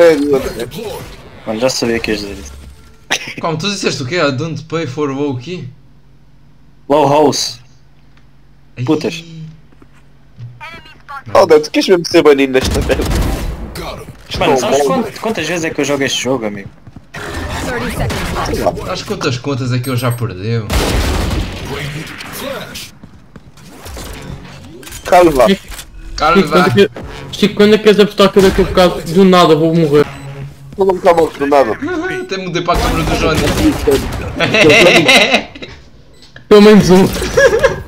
Mano, já sabia que ias dizer isso. Como, tu disseste o quê? I don't pay for o quê? Low house. Putas. Oh, Deus, tu queres mesmo ser banido nesta merda? Mano, sabes quantas vezes é que eu jogo este jogo, amigo? 30 seconds left. Sabes quantas contas é que eu já perdeu? Calma lá. Carlos, vá. Chico, quando é que és apostar que eu daqui a bocado do nada vou morrer? Não me calma do nada. Até mudei para a câmera do Johnny. Pelo menos um.